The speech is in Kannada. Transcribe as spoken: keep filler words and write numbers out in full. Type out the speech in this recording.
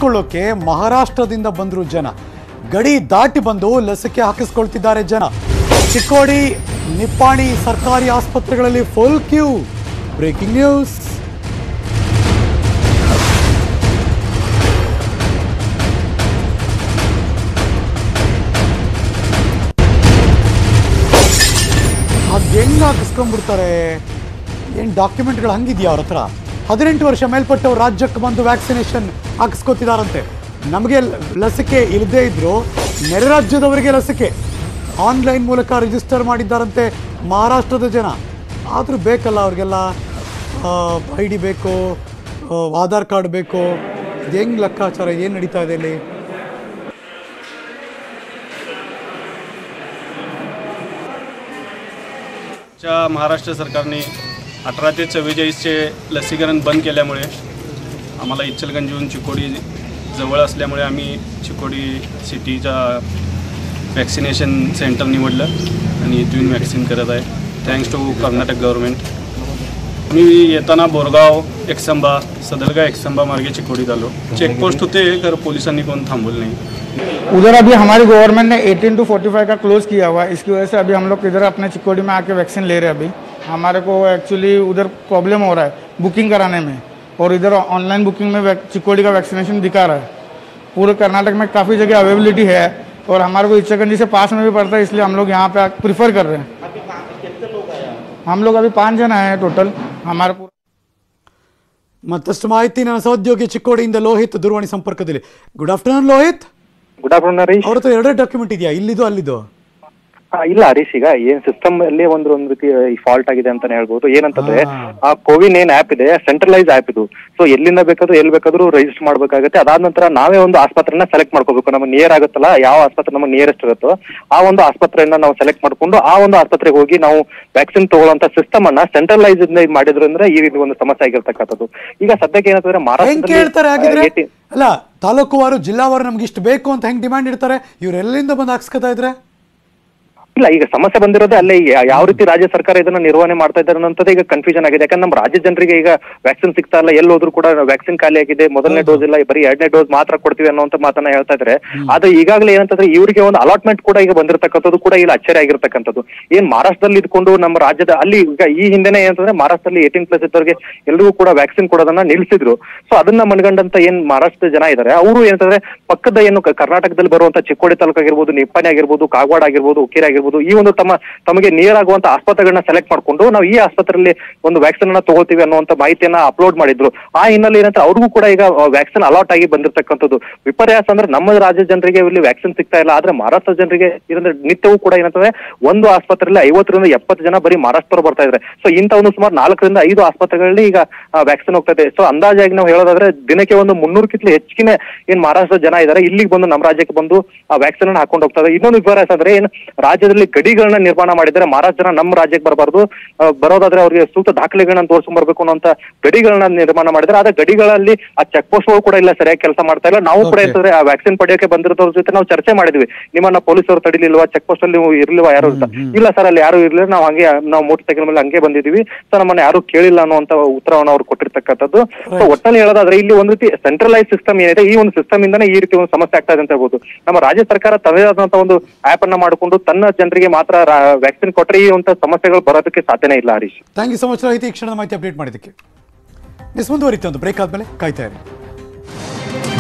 ಹಾಕಿಸ್ಕೊಳ್ಳೋಕೆ ಮಹಾರಾಷ್ಟ್ರದಿಂದ ಬಂದರು ಜನ. ಗಡಿ ದಾಟಿ ಬಂದು ಲಸಿಕೆ ಹಾಕಿಸ್ಕೊಳ್ತಿದ್ದಾರೆ ಜನ. ಚಿಕ್ಕೋಡಿ ನಿಪ್ಪಾಣಿ ಸರ್ಕಾರಿ ಆಸ್ಪತ್ರೆಗಳಲ್ಲಿ ಫುಲ್ ಕ್ಯೂ. Breaking news. ಅದು ಹೆಂಗೆ ಹಾಕಿಸ್ಕೊಂಡ್ಬಿಡ್ತಾರೆ? ಏನು ಡಾಕ್ಯುಮೆಂಟ್ಗಳು ಹಂಗಿದೆಯಾ ಅವ್ರ ಹತ್ರ? ಹದಿನೆಂಟು ವರ್ಷ ಮೇಲ್ಪಟ್ಟವ್ರು ರಾಜ್ಯಕ್ಕೆ ಬಂದು ವ್ಯಾಕ್ಸಿನೇಷನ್ ಹಾಕಿಸ್ಕೊತಿದಾರಂತೆ. ನಮಗೆ ಲಸಿಕೆ ಇಲ್ಲದೇ ಇದ್ದರೂ ನೆರೆ ರಾಜ್ಯದವರಿಗೆ ಲಸಿಕೆ ಆನ್ಲೈನ್ ಮೂಲಕ ರಿಜಿಸ್ಟರ್ ಮಾಡಿದ್ದಾರಂತೆ ಮಹಾರಾಷ್ಟ್ರದ ಜನ. ಆದರೂ ಬೇಕಲ್ಲ ಅವ್ರಿಗೆಲ್ಲ ಐ ಡಿ ಬೇಕು, ಆಧಾರ್ ಕಾರ್ಡ್ ಬೇಕು. ಇದು ಹೆಂಗೆ ಲೆಕ್ಕಾಚಾರ? ಏನು ನಡೀತಾ ಇದೆ ಇಲ್ಲಿ? महाराष्ट्र सरकारने अठरा ते चव्वेचाळीसचे लसीकरण बंद केल्यामुळे आम्हाला इचलकरंजीहून चिकोडी जवळ असल्यामुळे आम्ही चिकोडी सिटीच्या वॅक्सिनेशन सेंटर निवडलं आणि इथून वॅक्सिन करत आहे. Thanks to Karnataka government. मी येताना बोरगाव एकसंबा सदलगा एकसंबा मार्गे चिकोडीत आलो. चेकपोस्ट होते तर पोलिसांनी कोण थांबवलं नहीं. उधर अभी हमारी गवर्नमेंट ने अठारह टू पैंतालीस का क्लोज़ किया हुआ है. इसकी वजह से अभी हम लोग इधर अपने चिकोडी में आके वैक्सीन ले रहे हैं. अभी हमारे को एक्चुअली उधर प्रॉब्लम हो रहा है बुकिंग कराने में, और इधर ऑनलाइन बुकिंग में चिकोडी का वैक्सीनेशन दिखा रहा है. पूरे कर्नाटक में काफ़ी जगह अवेलेबिलिटी है, और हमारे को इचलकरंजी से पास में भी पड़ता है, इसलिए हम लोग यहाँ पे प्रीफर कर रहे हैं. हम लोग अभी पाँच जन आए हैं टोटल. हमारे पूरा ಮತ್ತಷ್ಟು ಮಾಹಿತಿ ನನ್ನ ಸಹೋದ್ಯೋಗಿ ಚಿಕ್ಕೋಡಿಯಿಂದ ಲೋಹಿತ್ ದೂರವಾಣಿ ಸಂಪರ್ಕದಲ್ಲಿ. Good afternoon Lohit. Good afternoon Harish. ಅವ್ರ ಹತ್ರ ಎರಡೇ ಡಾಕ್ಯುಮೆಂಟ್ ಇದೆಯಾ? ಇಲ್ಲಿದು ಅಲ್ಲಿದು? ಇಲ್ಲ ಹರೀಶ್, ಈಗ ಏನ್ ಸಿಸ್ಟಮ್ ಅಲ್ಲಿ ಒಂದು ಒಂದು ರೀತಿ ಫಾಲ್ಟ್ ಆಗಿದೆ ಅಂತಾನೆ ಹೇಳ್ಬೋದು. ಏನಂತಂದ್ರೆ ಆ ಕೋವಿನ್ ಏನ್ ಆಪ್ ಇದೆ ಸೆಂಟ್ರಲೈಸ್ ಆಪ್ ಇದು. ಸೊ ಎಲ್ಲಿಂದ ಬೇಕಾದ್ರೂ ಎಲ್ಲಿ ಬೇಕಾದ್ರೂ ರಿಜಿಸ್ಟರ್ ಮಾಡ್ಬೇಕಾಗುತ್ತೆ. ಅದಾದ ನಂತರ ನಾವೇ ಒಂದು ಆಸ್ಪತ್ರೆನ ಸೆಲೆಕ್ಟ್ ಮಾಡ್ಕೋಬೇಕು. ನಮಗೆ ನಿಯರ್ ಆಗುತ್ತಲ್ಲ, ಯಾವ ಆಸ್ಪತ್ರೆ ನಮಗೆ ನಿಯರೆಸ್ಟ್ ಇರುತ್ತೋ ಆ ಒಂದು ಆಸ್ಪತ್ರೆಯನ್ನ ನಾವು ಸೆಲೆಕ್ಟ್ ಮಾಡ್ಕೊಂಡು ಆ ಒಂದು ಆಸ್ಪತ್ರೆಗೆ ಹೋಗಿ ನಾವು ವ್ಯಾಕ್ಸಿನ್ ತಗೊಳ್ಳುವಂತ ಸಿಸ್ಟಮ್ ಅನ್ನ ಸೆಂಟ್ರಲೈಸ್ ಮಾಡಿದ್ರಿಂದ ಈ ರೀತಿ ಒಂದು ಸಮಸ್ಯೆ ಆಗಿರ್ತಕ್ಕಂಥದ್ದು. ಈಗ ಸದ್ಯಕ್ಕೆ ಏನಂತಂದ್ರೆ ಮಹಾರಾಷ್ಟ್ರ ಅಲ್ಲ, ತಾಲೂಕುವಾರು ಜಿಲ್ಲಾವಾರು ನಮ್ಗೆ ಇಷ್ಟು ಬೇಕು ಅಂತ ಹೆಂಗ್ ಡಿಮ್ಯಾಂಡ್ ಇಡ್ತಾರೆ? ಇವ್ರು ಎಲ್ಲಿಂದ ಬಂದು ಹಾಕ್ಸ್ಕೊತಾ ಇದ್ರೆ? ಇಲ್ಲ, ಈಗ ಸಮಸ್ಯೆ ಬಂದಿರೋದೇ ಅಲ್ಲೇ. ಯಾವ ರೀತಿ ರಾಜ್ಯ ಸರ್ಕಾರ ಇದನ್ನ ನಿರ್ವಹಣೆ ಮಾಡ್ತಾ ಇದ್ದಾರೆ ಅನ್ನೋದೇ ಈಗ ಕನ್ಫ್ಯೂಷನ್ ಆಗಿದೆ. ಯಾಕಂದ್ರೆ ನಮ್ಮ ರಾಜ್ಯ ಜನರಿಗೆ ಈಗ ವ್ಯಾಕ್ಸಿನ್ ಸಿಗ್ತಾ ಇಲ್ಲ, ಎಲ್ಲಿ ಹೋದ್ರು ಕೂಡ ವ್ಯಾಕ್ಸಿನ್ ಖಾಲಿ ಆಗಿದೆ, ಮೊದಲನೇ ಡೋಸ್ ಇಲ್ಲ, ಬರೀ ಎರಡನೇ ಡೋಸ್ ಮಾತ್ರ ಕೊಡ್ತೀವಿ ಅನ್ನೋಂತ ಮಾತನ್ನ ಹೇಳ್ತಾ ಇದ್ದಾರೆ. ಆದ್ರೆ ಈಗಾಗಲೇ ಏನಂತಂದ್ರೆ ಇವರಿಗೆ ಒಂದು ಅಲಾಟ್ಮೆಂಟ್ ಕೂಡ ಈಗ ಬಂದಿರತಕ್ಕಂಥದ್ದು ಕೂಡ ಇಲ್ಲಿ ಅಚ್ಚರಿ ಆಗಿರ್ತಕ್ಕಂಥದ್ದು. ಏನ್ ಮಹಾರಾಷ್ಟ್ರದಲ್ಲಿ ಇದ್ಕೊಂಡು ನಮ್ಮ ರಾಜ್ಯದ ಅಲ್ಲಿ ಈಗ ಈ ಹಿಂದೆನೆ ಏನಂತಂದ್ರೆ ಮಹಾರಾಷ್ಟ್ರದಲ್ಲಿ ಏಟೀನ್ ಪ್ಲಸ್ ಇದ್ದವರಿಗೆ ಎಲ್ರಿಗೂ ಕೂಡ ವ್ಯಾಕ್ಸಿನ್ ಕೊಡೋದನ್ನ ನಿಲ್ಸಿದ್ರು. ಸೊ ಅದನ್ನ ಮನಗಂಡಂತ ಏನ್ ಮಹಾರಾಷ್ಟ್ರದ ಜನ ಇದ್ದಾರೆ ಅವರು ಏನಂತಂದ್ರೆ ಪಕ್ಕದ ಏನು ಕರ್ನಾಟಕದಲ್ಲಿ ಬರುವಂತ ಚಿಕ್ಕೋಡಿ ತಾಲೂಕು ಆಗಿರ್ಬೋದು, ನಿಪ್ಪಾಣಿ ಆಗಿರ್ಬೋದು, ಕಾಗವಾಡ ಆಗಿರ್ಬೋದು, ಉಕ್ಕೇರಿ ಆಗಿರ್ಬೋದು, ಈ ಒಂದು ತಮ್ಮ ತಮಗೆ ನಿಯರ್ ಆಗುವಂತ ಆಸ್ಪತ್ರೆಗಳನ್ನ ಸೆಲೆಕ್ಟ್ ಮಾಡ್ಕೊಂಡು ನಾವು ಈ ಆಸ್ಪತ್ರೆಯಲ್ಲಿ ಒಂದು ವ್ಯಾಕ್ಸಿನ್ ಅನ್ನ ತಗೋತೀವಿ ಅನ್ನುವಂತ ಮಾಹಿತಿಯನ್ನ ಅಪ್ಲೋಡ್ ಮಾಡಿದ್ರು. ಆ ಹಿನ್ನೆಲೆ ಏನಂತ ಅವ್ರಿಗೂ ಕೂಡ ಈಗ ವ್ಯಾಕ್ಸಿನ್ ಅಲಾಟ್ ಆಗಿ ಬಂದಿರತಕ್ಕಂಥದ್ದು. ವಿಪರ್ಯಾಸ ಅಂದ್ರೆ ನಮ್ಮ ರಾಜ್ಯ ಜನರಿಗೆ ಇಲ್ಲಿ ವ್ಯಾಕ್ಸಿನ್ ಸಿಗ್ತಾ ಇಲ್ಲ, ಆದ್ರೆ ಮಹಾರಾಷ್ಟ್ರ ಜನರಿಗೆ ಇದಂದ್ರೆ ನಿತ್ಯವೂ ಕೂಡ ಏನಂತಂದ್ರೆ ಒಂದು ಆಸ್ಪತ್ರೆಯಲ್ಲಿ ಐವತ್ತರಿಂದ ಎಪ್ಪತ್ತು ಜನ ಬರೀ ಮಹಾರಾಷ್ಟ್ರ ಬರ್ತಾ ಇದ್ದಾರೆ. ಸೊ ಇಂತ ಒಂದು ಸುಮಾರು ನಾಲ್ಕರಿಂದ ಐದು ಆಸ್ಪತ್ರೆಗಳಲ್ಲಿ ಈಗ ವ್ಯಾಕ್ಸಿನ್ ಹೋಗ್ತಾ ಇದೆ. ಸೊ ಅಂದಾಜಾಗಿ ನಾವು ಹೇಳೋದಾದ್ರೆ ದಿನಕ್ಕೆ ಒಂದು ಮುನ್ನೂರಕ್ಕಿಂತ ಹೆಚ್ಚಿನ ಏನ್ ಮಹಾರಾಷ್ಟ್ರ ಜನ ಇದ್ದಾರೆ ಇಲ್ಲಿಗೆ ಬಂದು ನಮ್ಮ ರಾಜ್ಯಕ್ಕೆ ಬಂದು ಆ ವ್ಯಾಕ್ಸಿನ್ ಅನ್ನ ಹಾಕೊಂಡು ಹೋಗ್ತಾ ಇದ್ದಾರೆ. ಇನ್ನೊಂದು ವಿಪರ್ಯಾಸ ಅಂದ್ರೆ ಏನ್ ರಾಜ್ಯದಲ್ಲಿ ಗಡಿಗಳನ್ನ ನಿರ್ಮಾಣ ಮಾಡಿದ್ರೆ ಮಹಾರಾಷ್ಟ್ರ ಜನ ನಮ್ಮ ರಾಜ್ಯಕ್ಕೆ ಬರಬಾರ್ದು, ಬರೋದಾದ್ರೆ ಅವ್ರಿಗೆ ಸೂಕ್ತ ದಾಖಲೆಗಳನ್ನ ತೋರಿಸ್ಕೊಂಡ್ ಬರ್ಬೇಕು ಅನ್ನೋಂತ ಗಡಿಗಳನ್ನ ನಿರ್ಮಾಣ ಮಾಡಿದ್ರೆ. ಆದ್ರೆ ಗಡಿಗಳಲ್ಲಿ ಆ ಚೆಕ್ ಪೋಸ್ಟ್ ಗಳು ಕೂಡ ಇಲ್ಲ, ಸರಿಯಾಗಿ ಕೆಲಸ ಮಾಡ್ತಾ ಇಲ್ಲ. ನಾವು ಕೂಡ ಇರ್ತದ್ರೆ ಆ ವ್ಯಾಕ್ಸಿನ್ ಪಡೆಯೋಕೆ ಬಂದಿರೋದ್ರ ಜೊತೆ ನಾವು ಚರ್ಚೆ ಮಾಡಿದ್ವಿ, ನಿಮ್ಮನ್ನ ಪೊಲೀಸರು ತಡಿಲಿಲ್ವಾ, ಚೆಕ್ ಪೋಸ್ಟ್ ಅಲ್ಲಿ ನೀವು ಇರ್ಲಿಲ್ವಾ ಯಾರು ಅಂತ. ಇಲ್ಲ ಸರ್, ಅಲ್ಲಿ ಯಾರು ಇರ್ಲಿಲ್ಲ, ನಾವು ಹಂಗೆ ನಾವು ಮೋಟರ್ ಸೈಕಲ್ ಮೇಲೆ ಹಂಗೆ ಬಂದಿದ್ವಿ, ಸೊ ನಮ್ಮನ್ನ ಯಾರು ಕೇಳಿಲ್ಲ ಅನ್ನುವಂತ ಉತ್ತರವನ್ನು ಅವ್ರು ಕೊಟ್ಟಿರ್ತಕ್ಕಂಥದ್ದು. ಸೊ ಒಟ್ಟಲ್ಲಿ ಹೇಳೋದಾದ್ರೆ ಇಲ್ಲಿ ಒಂದು ರೀತಿ ಸೆಂಟ್ರಲೈಸ್ ಸಿಸ್ಟಮ್ ಏನಿದೆ, ಈ ಒಂದು ಸಿಸ್ಟಮ್ ಇಂದಾನೆ ಈ ರೀತಿ ಒಂದು ಸಮಸ್ಯೆ ಆಗ್ತಾ ಇದೆ ಅಂತ ಹೇಳ್ಬೋದು. ನಮ್ಮ ರಾಜ್ಯ ಸರ್ಕಾರ ತನ್ನದೇ ಆದಂತಹ ಒಂದು ಆಪ್ ಅನ್ನ ಮಾಡಿಕೊಂಡು ತನ್ನ ಜನರಿಗೆ ಮಾತ್ರ ವ್ಯಾಕ್ಸಿನ್ ಕೊಟ್ಟರೆ ಈ ಒಂದು ಸಮಸ್ಯೆಗಳು ಬರೋದಕ್ಕೆ ಸಾಧ್ಯನೇ ಇಲ್ಲ. Harish, thank you so much ರಹಿತ ಈ ಕ್ಷಣದ ಮಾಹಿತಿ ಅಪ್ಡೇಟ್ ಮಾಡಿದ್ದಕ್ಕೆ. ಮುಂದುವರಿತು ಒಂದು ಬ್ರೇಕ್ ಆದ್ಮೇಲೆ ಕಾಯ್ತಾ ಇರಿ.